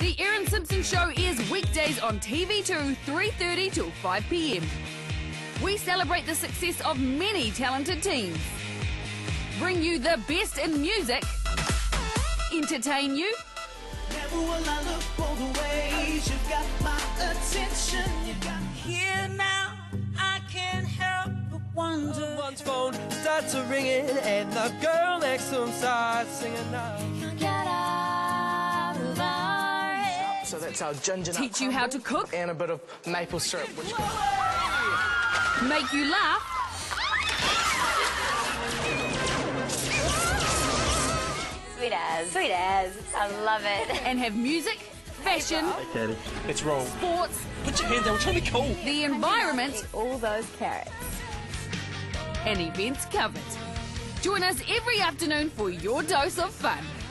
The Erin Simpson Show is weekdays on TV2, 3:30 till 5 p.m. We celebrate the success of many talented teams, bring you the best in music, entertain you, never will I look for the ways you've got my attention. You got Here now, I can't help but wonder. One's phone starts ringing and the girl next to him starts singing now. So that's our ginger nut teach you how to cook, and a bit of maple syrup, which make you laugh, Sweet as. I love it. and have music, fashion, It's wrong. sports, Put your hand down, we're trying to be cool. the environment, Eat all those carrots. and events covered. Join us every afternoon for your dose of fun.